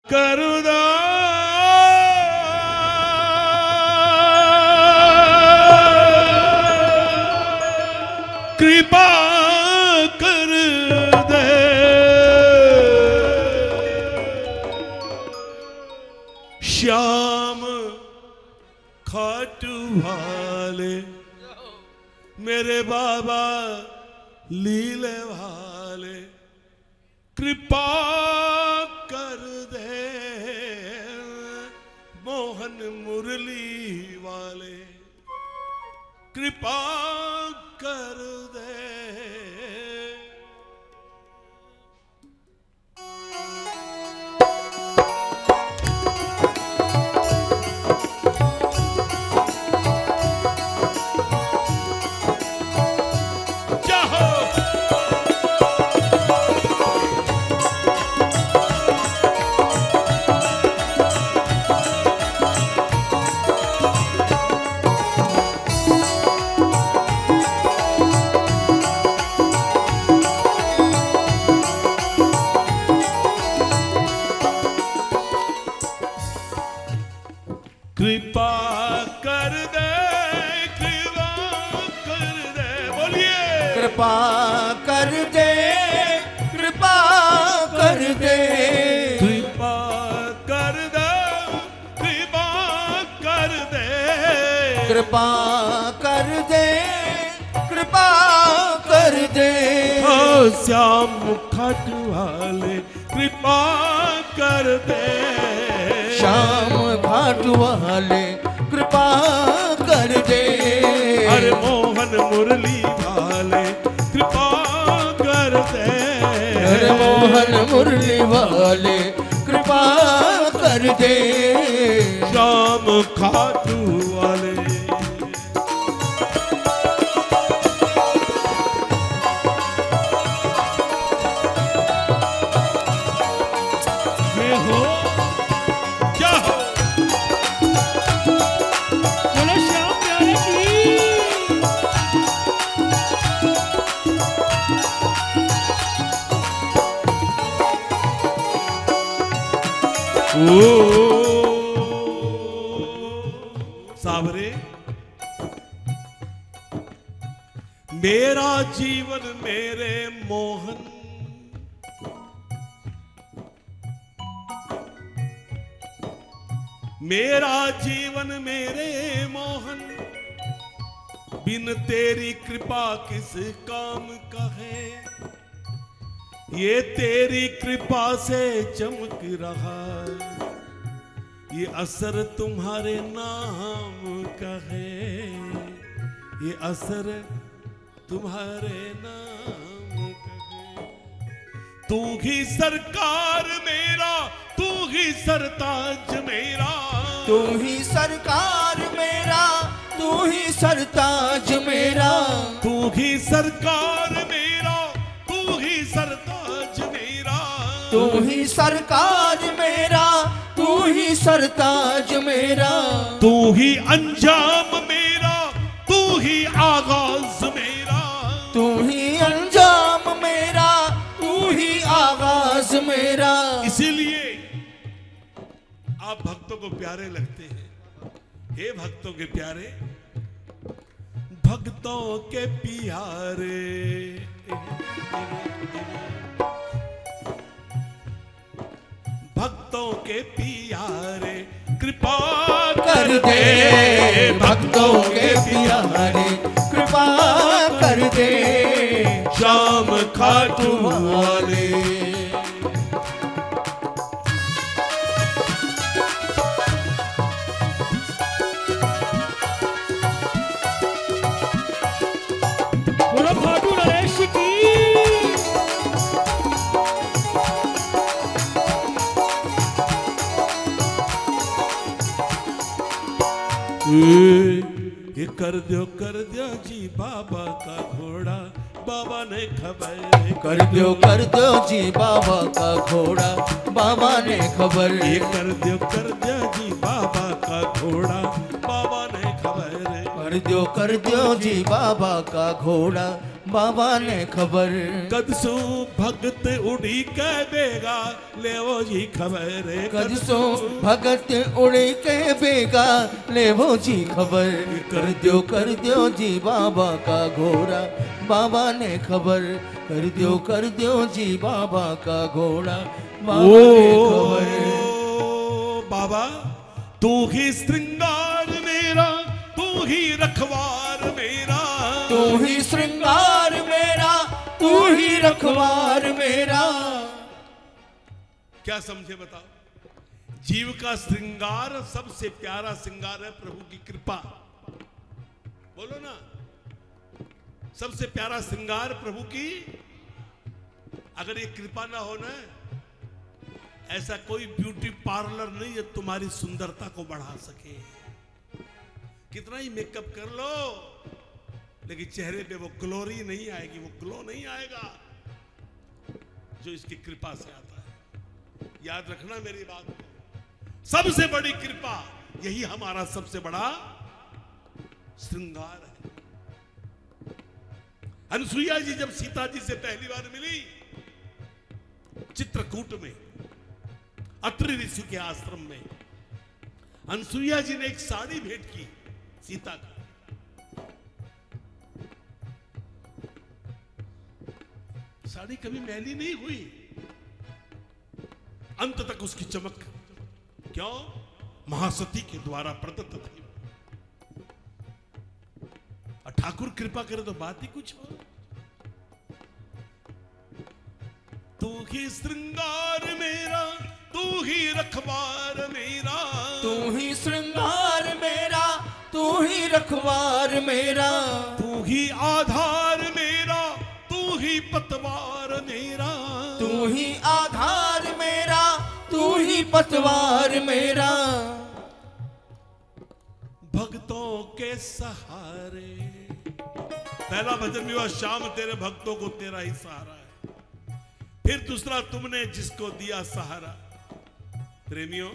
कर दो कृपा कर दे श्याम खाटूवाले मेरे बाबा लीले वाले कृपा कर दे मोहन मुरली वाले कृपा कर दे कृपा कर दे बोलिए कृपा कर दे कृपा कर दे कृपा कर दे कृपा कर दे कृपा कर दे कृपा कर दे ओ श्याम खाटूवाले कृपा कर दे श्याम खाटूवाले कृपा कर दे अरे मोहन मुरली वाले कृपा कर दे अरे मोहन मुरली वाले कृपा कर दे श्याम खाटूवाले सावरे मेरा जीवन मेरे मोहन मेरा जीवन मेरे मोहन बिन तेरी कृपा किस काम का है ये तेरी कृपा से चमक रहा ये असर तुम्हारे नाम का है ये असर तुम्हारे नाम का है तू ही सरकार मेरा तू ही सरताज मेरा तू ही सरकार मेरा तू ही सरताज मेरा तू ही सरकार मेरा तू ही सरताज मेरा तू ही सरकार मेरा तू ही सरताज मेरा तू ही अंजाम मेरा तू ही आगाज मेरा तू ही अंजाम मेरा तू ही आगाज मेरा इसीलिए आप भक्तों को प्यारे लगते हैं हे भक्तों के प्यारे भक्तों के प्यारे भक्तों के प्यारे कृपा कर दे भक्तों के प्यारे कृपा कर दे श्याम खाटूवाले ये कर दो जी बाबा का घोड़ा बाबा ने खबर कर दो जी बाबा का घोड़ा बाबा ने खबर ये कर दो जी बाबा का घोड़ा बाबा ने खबर कर दो जी बाबा का घोड़ा बाबा ने खबर। कदसू भगत उड़ी के बेगा लेवो जी खबर। कदसो भगत उड़ी के बेगा लेवो जी खबर। कर दियो जी बाबा का घोड़ा, बाबा ने खबर। कर दियो जी बाबा का घोड़ा, बाबा ने खबर। बाबा तू ही श्रृंगार मेरा, तू ही रखवार मेरा, तू ही श्रृंगार मेरा, तू ही रखवार मेरा। क्या समझे बताओ? जीव का श्रृंगार, सबसे प्यारा श्रृंगार है प्रभु की कृपा। बोलो ना, सबसे प्यारा श्रृंगार प्रभु की। अगर ये कृपा ना हो ना, ऐसा कोई ब्यूटी पार्लर नहीं है तुम्हारी सुंदरता को बढ़ा सके। कितना ही मेकअप कर लो, लेकिन चेहरे पे वो ग्लोरी नहीं आएगी, वो ग्लो नहीं आएगा जो इसकी कृपा से आता है। याद रखना मेरी बात को। सबसे बड़ी कृपा, यही हमारा सबसे बड़ा श्रृंगार है। अनुसुईया जी जब सीता जी से पहली बार मिली चित्रकूट में, अत्रि ऋषि के आश्रम में, अनुसुईया जी ने एक साड़ी भेंट की सीता को। साड़ी कभी मैली नहीं हुई, अंत तक उसकी चमक। क्यों? महासती के द्वारा प्रदत्त थी। और ठाकुर कृपा करे तो बात ही कुछ हो। तू ही श्रृंगार मेरा, तू ही रखवार मेरा, तू ही श्रृंगार मेरा, तू ही रखवार मेरा। तू ही आधार मेरा, तू ही पतवार मेरा, तू ही आधार मेरा, तू ही पतवार मेरा। भक्तों के सहारे। पहला भजन भी हुआ, श्याम तेरे भक्तों को तेरा ही सहारा है। फिर दूसरा, तुमने जिसको दिया सहारा। प्रेमियों,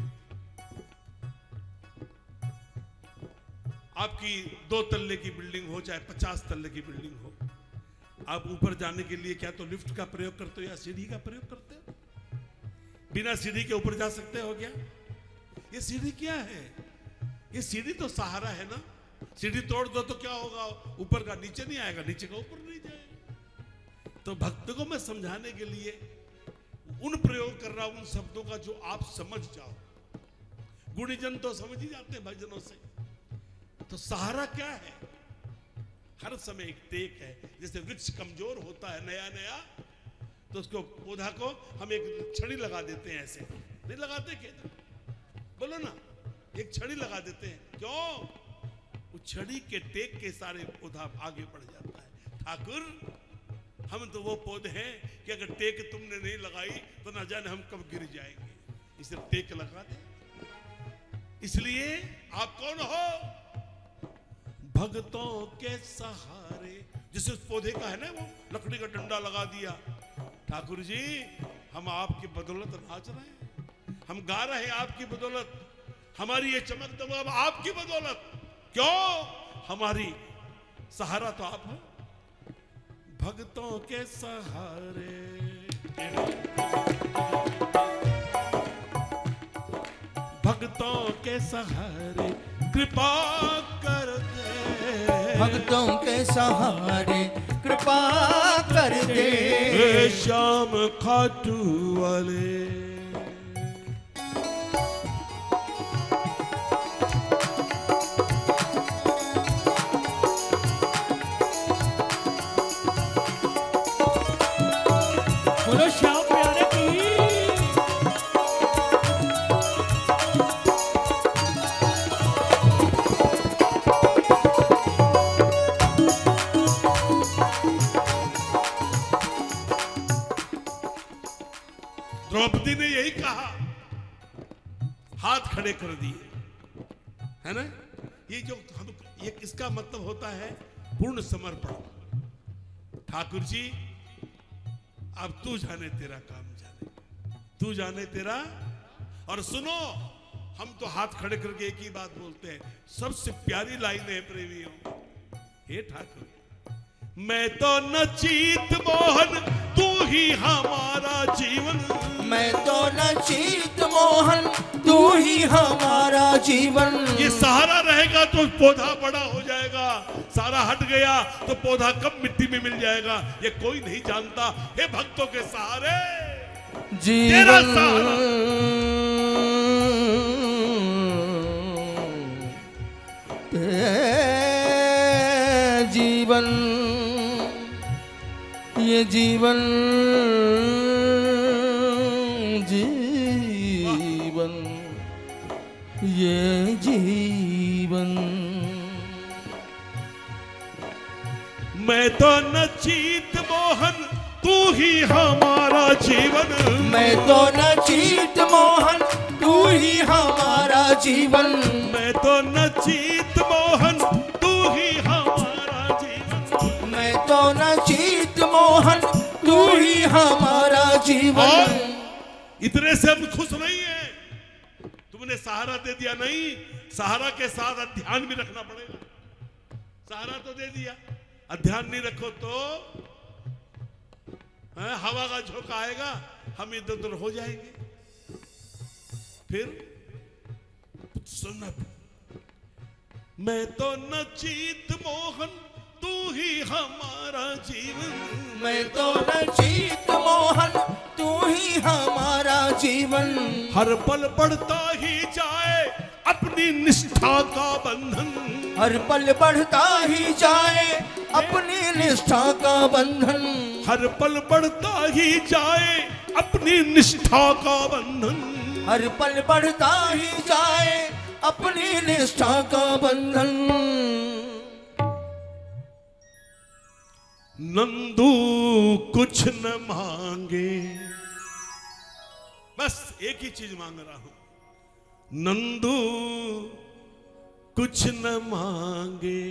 आपकी 2 तल्ले की बिल्डिंग हो चाहे 50 तल्ले की बिल्डिंग हो, आप ऊपर जाने के लिए क्या तो लिफ्ट का प्रयोग करते हो या सीढ़ी का प्रयोग करते हो? बिना सीढ़ी के ऊपर जा सकते हो क्या? ये सीढ़ी क्या है? ये सीढ़ी तो सहारा है ना। सीढ़ी तोड़ दो तो क्या होगा? ऊपर का नीचे नहीं आएगा, नीचे का ऊपर नहीं जाएगा। तो भक्त को मैं समझाने के लिए उन प्रयोग कर रहा हूं, उन शब्दों का जो आप समझ जाओ। गुणीजन तो समझ ही जाते हैं भजनों से। तो सहारा क्या है? हर समय एक टेक है। जैसे वृक्ष कमजोर होता है नया नया, तो उसको पौधा को हम एक छड़ी लगा देते हैं। ऐसे नहीं लगाते क्या? बोलो ना, एक छड़ी लगा देते हैं। क्यों? उस छड़ी के टेक के सारे पौधा आगे बढ़ जाता है। ठाकुर, हम तो वो पौधे हैं कि अगर टेक तुमने नहीं लगाई तो ना जाने हम कब गिर जाएंगे। इसे टेक लगा दे। इसलिए आप कौन हो? भक्तों के सहारे। जैसे उस पौधे का है ना, वो लकड़ी का डंडा लगा दिया। ठाकुर जी, हम आपकी बदौलत नाच रहे हैं, हम गा रहे हैं आपकी बदौलत। हमारी ये चमक दमक आपकी बदौलत। क्यों? हमारी सहारा तो आप हो। भक्तों के सहारे, भक्तों के सहारे कृपा कर दे। भक्तों के सहारे कृपा कर दे। श्याम खाटूवाले। बोलो श्याम प्यारे की। द्रौपदी ने यही कहा, हाथ खड़े कर दिए, है ना? ये जो हम, ये इसका मतलब होता है पूर्ण समर्पण। ठाकुर जी, अब तू जाने तेरा काम जाने, तू जाने तेरा। और सुनो, हम तो हाथ खड़े करके एक ही बात बोलते हैं। सबसे प्यारी लाइन है प्रेमियों, हे ठाकुर, मैं तो नचीत मोहन तू ही हमारा जीवन, मैं तो नचीत मोहन तू ही हमारा जीवन। ये सहारा रहेगा तो पौधा बड़ा हो जाएगा, सारा हट गया तो पौधा कब मिट्टी में मिल जाएगा ये कोई नहीं जानता। हे भक्तों के सहारे तेरा जीवन सहारा। जीवन ये जीवन जीवन ये जीवन। मैं तो नचीत मोहन तू ही हमारा जीवन, मैं तो नचीत मोहन तू ही हमारा जीवन। मैं तो नचीत मोहन तू ही हमारा जीवन, मैं तो नचीत मोहन तू ही हमारा जीवन। और इतने से हम खुश नहीं है, तुमने सहारा दे दिया नहीं, सहारा के साथ ध्यान भी रखना पड़ेगा। सहारा तो दे दिया, ध्यान नहीं रखो तो हवा का झोंका आएगा, हम इधर उधर हो जाएंगे। फिर सुनना, मैं तो नचीत मोहन तू ही हमारा जीवन, मैं तो नचीत मोहन तू ही हमारा जीवन। हर पल बढ़ता ही जाए अपनी निष्ठा का बंधन, हर पल बढ़ता ही जाए अपनी निष्ठा का बंधन। हर पल बढ़ता ही जाए अपनी निष्ठा का बंधन, हर पल बढ़ता ही जाए अपनी निष्ठा का बंधन। नंदू कुछ न मांगे, बस एक ही चीज मांग रहा हूं, नंदू कुछ न मांगे,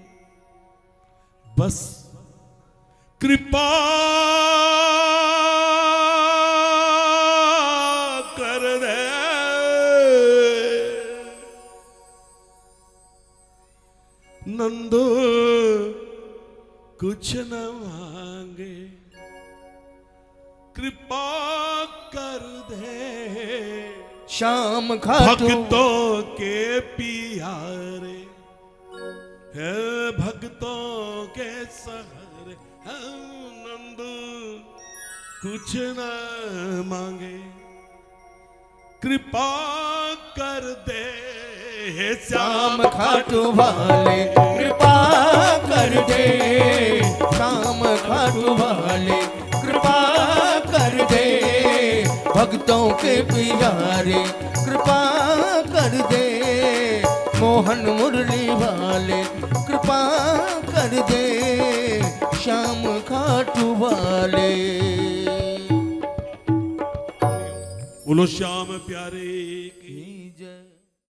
बस कृपा कर दे। नंदू कुछ न मांगे, कृपा कर दे। श्याम खाटू भक्तों के प्यारे है, भक्तों के सहारे है, नंदू कुछ न मांगे, कृपा कर दे। हे श्याम खाटू वाले कृपा कर दे, श्याम खाटू वाले कृपा कर दे। भक्तों के प्यारे कृपा कर दे, मोहन मुरली वाले कृपा कर दे, श्याम खाटू वाले। बोलो श्याम प्यारे